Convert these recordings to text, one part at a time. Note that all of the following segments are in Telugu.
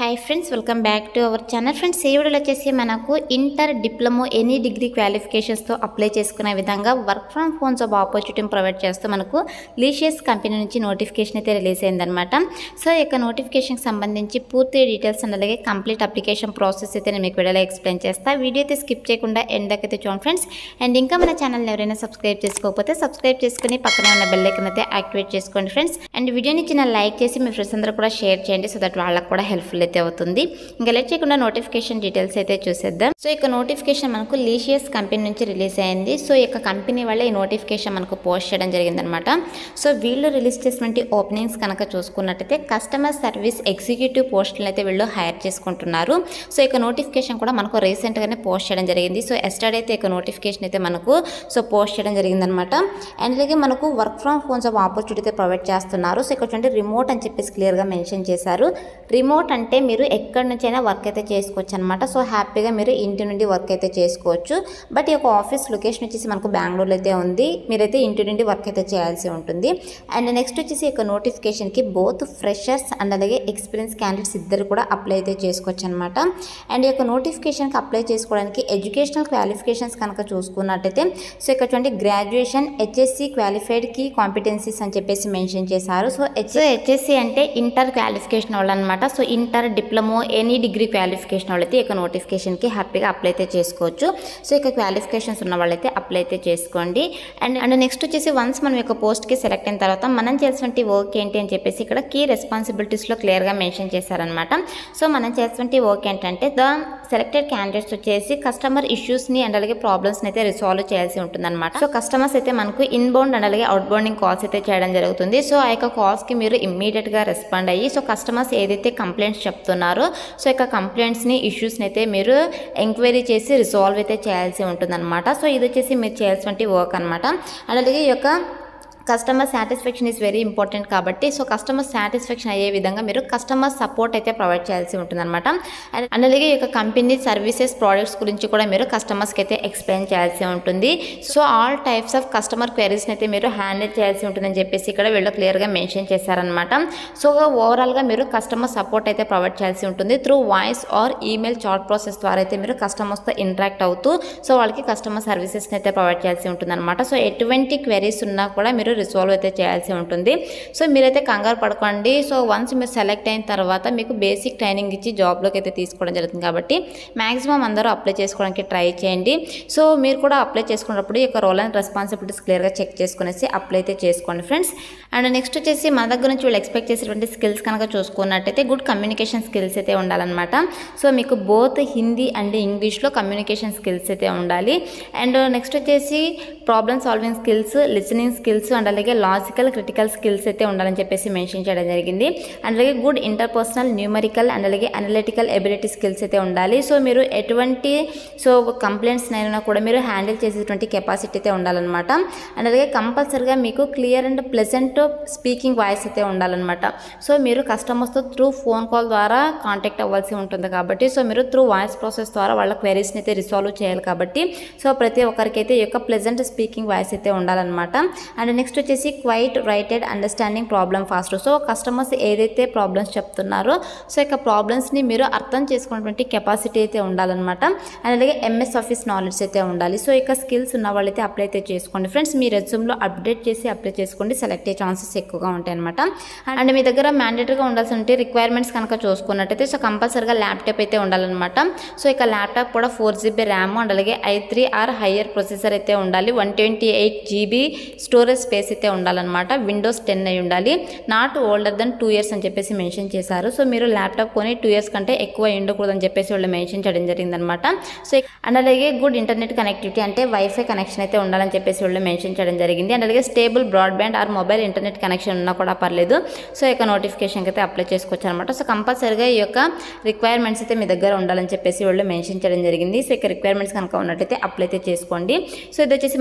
Hi friends welcome back to our channel friends ఈ వీడియోలో వచ్చేసి మనకు inter diploma any degree qualifications తో అప్లై చేసుకునే విధంగా work from home job opportunity provide చేస్తూ మనకు లీషియస్ కంపెనీ నుంచి నోటిఫికేషన్ అయితే రిలీజ్ అయ్యిందన్నమాట. సో ఈ నోటిఫికేషన్ కి సంబంధించి పూర్తి డీటెయిల్స్ అలాగే కంప్లీట్ అప్లికేషన్ ప్రాసెస్ అయితే నేను మీకు వీడియోలో ఎక్స్ప్లెయిన్ చేస్తా. వీడియో అయితే స్కిప్ చేయకుండా ఎండ్ దాకా అయితే చూడండి ఫ్రెండ్స్. అండ్ ఇంకా మన ఛానల్ ని ఎవరైనా సబ్స్క్రైబ్ చేసుకోకపోతే సబ్స్క్రైబ్ చేసుకొని పక్కనే ఉన్న బెల్ ఐకాన్ అయితే యాక్టివేట్ చేసుకోండి ఫ్రెండ్స్. అండ్ వీడియోని చిన్న లైక్ చేసి మీ ఫ్రెండ్స్ అందరూ కూడా షేర్ చేయండి సో దట్ వాళ్ళకి కూడా హెల్ప్ఫుల్ అవుతుంది. ఇంకా లేట్ చేయకుండా నోటిఫికేషన్ డీటెయిల్స్ అయితే చూసేద్దాం. సో ఇక నోటిఫికేషన్ మనకు లీషియస్ కంపెనీ నుంచి రిలీజ్ అయింది. సో ఇక కంపెనీ వల్ల ఈ నోటిఫికేషన్ మనకు పోస్ట్ చేయడం జరిగిందనమాట. సో వీళ్ళు రిలీజ్ చేసినటువంటి ఓపెనింగ్స్ కనుక చూసుకున్నట్టయితే కస్టమర్ సర్వీస్ ఎగ్జిక్యూటివ్ పోస్టులను అయితే వీళ్ళు హైర్ చేసుకుంటున్నారు. సో ఇక నోటిఫికేషన్ కూడా మనకు రీసెంట్గానే పోస్ట్ చేయడం జరిగింది. సో ఎస్టర్డే అయితే ఇక నోటిఫికేషన్ అయితే మనకు పోస్ట్ చేయడం జరిగిందనమాట. అండ్ అలాగే మనకు work from home job opportunity అయితే ప్రొవైడ్ చేస్తున్నారు. సో ఇక్కడ చూడండి రిమోట్ అని చెప్పేసి క్లియర్గా మెన్షన్ చేశారు. రిమోట్ అంటే మీరు ఎక్కడి నుంచి అయినా వర్క్ అయితే చేసుకోవచ్చు అనమాట. సో హ్యాపీగా మీరు ఇంటి నుండి వర్క్ అయితే చేసుకోవచ్చు. బట్ ఈ యొక్క ఆఫీస్ లొకేషన్ వచ్చేసి మనకు బెంగళూరులో అయితే ఉంది. మీరైతే ఇంటి నుండి వర్క్ అయితే చేయాల్సి ఉంటుంది. అండ్ నెక్స్ట్ వచ్చేసి ఈ నోటిఫికేషన్కి బోత్ ఫ్రెషర్స్ అండ్ అలాగే ఎక్స్పీరియన్స్ క్యాండిడేట్స్ ఇద్దరు కూడా అప్లై అయితే చేసుకోవచ్చు అనమాట. అండ్ ఈ యొక్క నోటిఫికేషన్కి అప్లై చేసుకోవడానికి ఎడ్యుకేషనల్ క్వాలిఫికేషన్స్ కనుక చూసుకున్నట్టయితే సో ఇక్కడ చూడండి graduation HSC qualified key competencies అని చెప్పేసి మెన్షన్ చేశారు. సో హెచ్ఎస్సి అంటే ఇంటర్ క్వాలిఫికేషన్ వాళ్ళు అనమాట. So inter diploma any degree qualification వాళ్ళైతే ఇక నోటిఫికేషన్కి హ్యాపీగా అప్లై అయితే చేసుకోవచ్చు. సో ఇక క్వాలిఫికేషన్స్ ఉన్న వాళ్ళైతే అప్లై అయితే చేసుకోండి. అండ్ నెక్స్ట్ వచ్చేసి వన్స్ మనం యొక్క పోస్ట్కి సెలెక్ట్ అయిన తర్వాత మనం చేసినటువంటి వర్క్ ఏంటి అని చెప్పేసి ఇక్కడ కీ రెస్పాన్సిబిలిటీస్లో క్లియర్గా మెన్షన్ చేశారనమాట. సో మనం చేసినటువంటి వర్క్ ఏంటంటే ద సెలెక్టెడ్ క్యాండిడేట్స్ వచ్చేసి కస్టమర్ ఇష్యూస్ని అండ్ అలాగే ప్రాబ్లమ్స్ని అయితే రిసాల్వ్ చేయాల్సి ఉంటుందన్నమాట. సో కస్టమర్స్ అయితే మనకు ఇన్బౌండ్ అండ్ అలాగే అవుట్బౌండింగ్ కాల్స్ అయితే చేయడం జరుగుతుంది. సో ఆ యొక్క కాల్స్కి మీరు ఇమ్మీడియట్గా రెస్పాండ్ అయ్యి సో కస్టమర్స్ ఏదైతే కంప్లైంట్స్ చెప్తున్నారో సో ఇక కంప్లైంట్స్ని ఇష్యూస్ని అయితే మీరు ఎంక్వైరీ చేసి రిసాల్వ్ అయితే చేయాల్సి ఉంటుందన్నమాట. సో ఇది వచ్చేసి మీరు చేయాల్సిన వర్క్ అనమాట. అలాగే ఈ యొక్క customer satisfaction is very important కాబట్టి సో కస్టమర్ సాటిస్ఫాక్షన్ అయ్యే విధంగా మీరు కస్టమర్ సపోర్ట్ అయితే ప్రొవైడ్ చేయాల్సి ఉంటుందన్నమాట. అండ్ అలాగే ఈ యొక్క కంపెనీ సర్వీసెస్ ప్రోడక్ట్స్ గురించి కూడా మీరు కస్టమర్స్కి అయితే ఎక్స్ప్లెయిన్ చేయాల్సి ఉంటుంది. So all types of customer క్వైరీస్ని అయితే మీరు హ్యాండిల్ చేయాల్సి ఉంటుందని చెప్పేసి ఇక్కడ వీళ్ళు క్లియర్గా మెన్షన్ చేశారనమాట. సో ఓవరాల్గా మీరు కస్టమర్ సపోర్ట్ అయితే ప్రొవైడ్ చేయాల్సి ఉంటుంది. Through voice or email chat process ద్వారా అయితే మీరు కస్టమర్స్తో ఇంటరాక్ట్ అవుతూ సో వాళ్ళకి కస్టమర్ సర్వీసెస్ని అయితే ప్రొవైడ్ చేయాల్సి ఉంటుందన్నమాట. సో ఎటువంటి క్వైరీస్ ఉన్నా కూడా మీరు రిసాల్వ్ అయితే చేయాల్సి ఉంటుంది. సో మీరైతే కంగారు పడుకోండి. సో వన్స్ మీరు సెలెక్ట్ అయిన తర్వాత మీకు బేసిక్ ట్రైనింగ్ ఇచ్చి జాబ్లోకి అయితే తీసుకోవడం జరుగుతుంది కాబట్టి మ్యాక్సిమం అందరూ అప్లై చేసుకోవడానికి ట్రై చేయండి. సో మీరు కూడా అప్లై చేసుకున్నప్పుడు ఈ యొక్క రోల్ అండ్ రెస్పాన్సిబిలిటీస్ క్లియర్గా చెక్ చేసుకునేసి అప్లై అయితే చేసుకోండి ఫ్రెండ్స్. అండ్ నెక్స్ట్ వచ్చేసి మన దగ్గర నుంచి వీళ్ళు ఎక్స్పెక్ట్ చేసేటువంటి స్కిల్స్ కనుక చూసుకున్నట్టయితే గుడ్ కమ్యూనికేషన్ స్కిల్స్ అయితే ఉండాలన్నమాట. సో మీకు బోత్ హిందీ అండ్ ఇంగ్లీష్లో కమ్యూనికేషన్ స్కిల్స్ అయితే ఉండాలి. అండ్ నెక్స్ట్ వచ్చేసి problem solving skills, listening skills and అలాగే లాజికల్ క్రిటికల్ స్కిల్స్ అయితే ఉండాలని చెప్పేసి మెన్షన్ చేయడం జరిగింది. అండ్ అలాగే గుడ్ ఇంటర్పర్సనల్ న్యూమరికల్ అండ్ అలాగే అనలిటికల్ ఎబిలిటీ స్కిల్స్ అయితే ఉండాలి. సో మీరు ఎటువంటి కంప్లైంట్స్ అయినా కూడా మీరు హ్యాండిల్ చేసేటువంటి కెపాసిటీ అయితే ఉండాలన్నమాట. అండ్ అలాగే కంపల్సరీగా మీకు clear and pleasant speaking voice అయితే ఉండాలన్నమాట. సో మీరు కస్టమర్స్తో త్రూ ఫోన్ కాల్ ద్వారా కాంటాక్ట్ అవ్వాల్సి ఉంటుంది కాబట్టి సో మీరు త్రూ వాయిస్ ప్రాసెస్ ద్వారా వాళ్ళ క్వైరీస్ని అయితే రిసాల్వ్ చేయాలి కాబట్టి సో ప్రతి ఒక్కరికైతే ఈ యొక్క ప్లెజెంట్ స్పీకింగ్ వాయిస్ అయితే ఉండాలన్నమాట. అండ్ నెక్స్ట్ వచ్చేసి quite righted understanding problem fast. So customers ఏదైతే ప్రాబ్లమ్స్ చెప్తున్నారో సో ఇక ప్రాబ్లమ్స్ని మీరు అర్థం చేసుకున్నటువంటి కెపాసిటీ అయితే ఉండాలన్నమాట. అండ్ అలాగే ఎంఎస్ ఆఫీస్ నాలెడ్జ్ అయితే ఉండాలి. సో ఇక స్కిల్స్ ఉన్న వాళ్ళైతే అప్లై అయితే చేసుకోండి ఫ్రెండ్స్. మీ రెజ్యూమ్లో అప్డేట్ చేసి అప్లై చేసుకోండి. సెలెక్ట్ అయ్యే ఛాన్సెస్ ఎక్కువగా ఉంటాయి అనమాట. అండ్ మీ దగ్గర మ్యాండేటరీగా ఉండాల్సిన రిక్వైర్మెంట్స్ కనుక చూసుకున్నట్టయితే సో కంపల్సరీగా ల్యాప్టాప్ అయితే ఉండాలన్నమాట. సో ఇక ల్యాప్టాప్ కూడా 4GB ర్యామ్ అండ్ అలాగే i3 ఆర్ హయ్యర్ ప్రొసెసర్ అయితే ఉండాలి. 128GB స్టోరేజ్ స్పేస్ అయితే ఉండాలన్నమాట. Windows 10 అయి ఉండాలి. నాట్ ఓల్డర్ దెన్ 2 years అని చెప్పేసి మెన్షన్ చేశారు. సో మీరు ల్యాప్టాప్ కొని 2 years కంటే ఎక్కువ ఉండకూడదు అని చెప్పేసి వాళ్ళు మెన్షన్ చేయడం జరిగిందనమాట. సో అండ్ అలాగే గుడ్ ఇంటర్నెట్ కనెక్టివిటీ అంటే వైఫై కనెక్షన్ అయితే ఉండాలని చెప్పేసి వాళ్ళు మెన్షన్ చేయడం జరిగింది. అండ్ అలాగే stable broadband or mobile internet connection ఉన్నా కూడా పర్లేదు. సో ఇక నోటిఫికేషన్కి అయితే అప్లై చేసుకోవచ్చు అనమాట. సో కంపల్సరీగా ఈ యొక్క రిక్వైర్మెంట్స్ అయితే మీ దగ్గర ఉండాలని చెప్పేసి వాళ్ళు మెన్షన్ చేయడం జరిగింది. సో ఇక రిక్వైర్మెంట్స్ కనుక ఉన్నట్టయితే అప్లై అయితే చేసుకోండి. సో ఇది వచ్చేసి మనకు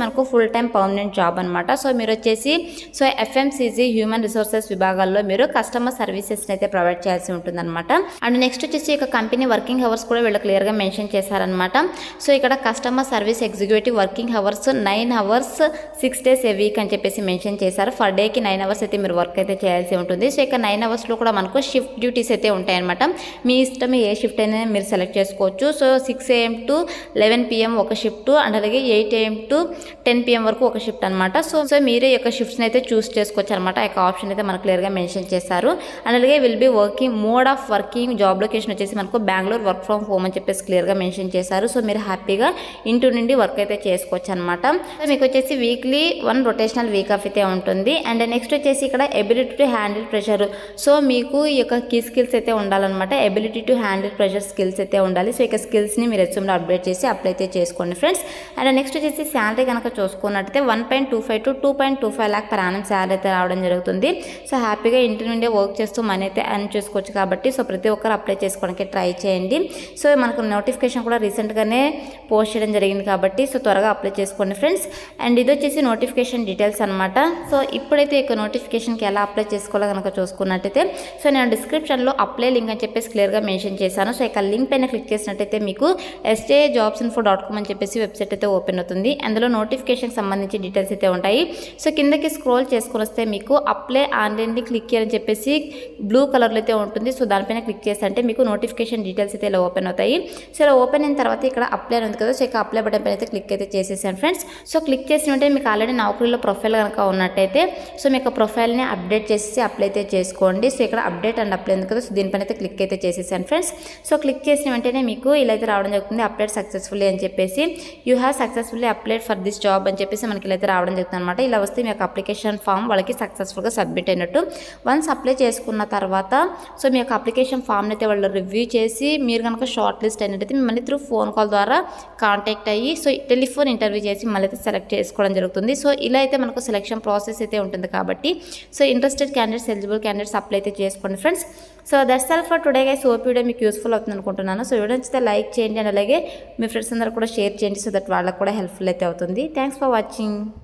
మనకు ఫుల్ టైం పర్మనెంట్ జాబ్ అనమాట. సో మీరు వచ్చేసి సో ఎఫ్ఎంసీజీ హ్యూమన్ రిసోర్సెస్ విభాగాల్లో మీరు కస్టమర్ సర్వీసెస్ని అయితే ప్రొవైడ్ చేయాల్సి ఉంటుందన్నమాట. అండ్ నెక్స్ట్ వచ్చేసి ఇక కంపెనీ వర్కింగ్ అవర్స్ కూడా వీళ్ళు క్లియర్గా మెన్షన్ చేశారనమాట. సో ఇక్కడ customer service executive working hours 9 hours 6 days a week అని చెప్పేసి మెన్షన్ చేశారు. ఫర్ డేకి 9 hours అయితే మీరు వర్క్ అయితే చేయాల్సి ఉంటుంది. సో ఇక 9 hours కూడా మనకు షిఫ్ట్ డ్యూటీస్ అయితే ఉంటాయన్నమాట. మీ ఇష్టం ఏ షిఫ్ట్ అయినా మీరు సెలెక్ట్ చేసుకోవచ్చు. సో 6 AM to 11 PM ఒక షిఫ్ట్ అండ్ అలాగే 8 AM to 10 PM వరకు ఒక షిఫ్ట్ అనమాట. సో మీరే యొక్క షిఫ్ట్స్ని అయితే చూస్ చేసుకోవచ్చు అనమాట. ఆ యొక్క ఆప్షన్ అయితే మనకు క్లియర్గా మెన్షన్ చేశారు. అండ్ అలాగే will be working mode of working job location వచ్చేసి మనకు బెంగళూరు వర్క్ ఫ్రమ్ హోమ్ అని చెప్పేసి క్లియర్గా మెన్షన్ చేశారు. సో మీరు హ్యాపీగా ఇంటి నుండి వర్క్ అయితే చేసుకోవచ్చు అనమాట. సో మీకు వచ్చేసి వీక్లీ 1 రొటేషనల్ వీక్ ఆఫ్ అయితే ఉంటుంది. అండ్ నెక్స్ట్ వచ్చేసి ఇక్కడ ability to handle pressure. So మీకు ఈ యొక్క కీ స్కిల్స్ అయితే ఉండాలన్నమాట. Ability to handle pressure skills అయితే ఉండాలి. సో ఇక స్కిల్స్ని మీరు రెజ్యూమ్లో అప్డేట్ చేసి అప్లై అయితే చేసుకోండి ఫ్రెండ్స్. అండ్ నెక్స్ట్ వచ్చేసి శాలరీ కనుక చూసుకున్నట్టయితే 1.25 to 2.25 lakh per annum salary అయితే రావడం జరుగుతుంది. సో హ్యాపీగా ఇంటి నుండే వర్క్ చేస్తూ మనీ అయితే ఎర్న్ చేసుకోవచ్చు కాబట్టి సో ప్రతి ఒక్కరు అప్లై చేసుకోవడానికి ట్రై చేయండి. సో మనకు నోటిఫికేషన్ కూడా రీసెంట్గానే పోస్ట్ చేయడం జరిగింది కాబట్టి సో త్వరగా అప్లై చేసుకోండి ఫ్రెండ్స్. అండ్ ఇది వచ్చేసి నోటిఫికేషన్ డీటెయిల్స్ అనమాట. సో ఇప్పుడైతే ఇక నోటిఫికేషన్కి ఎలా అప్లై చేసుకోవాలో కనుక చూసుకున్నట్టయితే సో నేను డిస్క్రిప్షన్లో అప్లై లింక్ అని చెప్పేసి క్లియర్గా మెన్షన్ చేశాను. సో ఇక లింక్ పైన క్లిక్ చేసినట్టయితే మీకు sjobsinfo.com అని చెప్పేసి వెబ్సైట్ అయితే ఓపెన్ అవుతుంది. అందులో నోటిఫికేషన్కి సంబంధించి డీటెయిల్స్ అయితే ఉంటాయి. సో కిందకి స్క్రోల్ చేసుకొని వస్తే మీకు అప్లై ఆన్లైన్కి క్లిక్ చేయాలని చెప్పేసి బ్లూ కలర్లో అయితే ఉంటుంది. సో దానిపైన క్లిక్ చేస్తే అంటే మీకు నోటిఫికేషన్ డీటెయిల్స్ అయితే ఇలా ఓపెన్ అవుతాయి. సో ఇలా ఓపెన్ అయిన తర్వాత ఇక్కడ అప్లై ఉంది కదా. సో ఇక అప్లై బటన్ పైన అయితే క్లిక్ అయితే చేసేసాను ఫ్రెండ్స్. సో క్లిక్ చేసిన వెంటనే మీకు ఆల్రెడీ నౌకరీలో ప్రొఫైల్ కనుక ఉన్నట్టయితే సో మీకు ప్రొఫైల్ని అప్డేట్ చేసి అప్లై అయితే చేసుకోండి. సో ఇక్కడ అప్డేట్ అండ్ అప్లై ఉంది కదా. సో దీనిపైన అయితే క్లిక్ అయితే చేసేసాను ఫ్రెండ్స్. సో క్లిక్ చేసిన వెంటనే మీకు ఇలా అయితే రావడం జరుగుతుంది. అప్డేట్ సక్సెస్ఫుల్లీ అని చెప్పేసి you have successfully applied for this job అని చెప్పేసి మనకి ఇలా అయితే రావడం జరుగుతుంది అనమాట. ఇలా వస్తే మీ యొక్క అప్లికేషన్ ఫామ్ వాళ్ళకి సక్సెస్ఫుల్గా సబ్మిట్ అయినట్టు. వన్స్ అప్లై చేసుకున్న తర్వాత సో మీ యొక్క అప్లికేషన్ ఫామ్ని అయితే వాళ్ళు రివ్యూ చేసి మీరు కనుక షార్ట్ లిస్ట్ అయినట్టయితే మిమ్మల్ని త్రూ ఫోన్ కాల్ ద్వారా కాంటాక్ట్ అయ్యి సో టెలిఫోన్ ఇంటర్వ్యూ చేసి మళ్ళీ అయితే సెలెక్ట్ చేసుకోవడం జరుగుతుంది. సో ఇలా అయితే మనకు సెలెక్షన్ ప్రాసెస్ అయితే ఉంటుంది కాబట్టి so interested candidates eligible candidates apply అయితే చేసుకోండి friends. So that's all for today guys. Hope video మీకు యూస్ఫుల్ అవుతుంది అనుకుంటున్నాను. సో వీడియో నచ్చితే లైక్ చేయండి అండ్ అలాగే మీ ఫ్రెండ్స్ అందరూ కూడా షేర్ చేయండి. సో దట్ వాళ్ళకి కూడా హెల్ప్ఫుల్ అయితే అవుతుంది. Thanks for watching.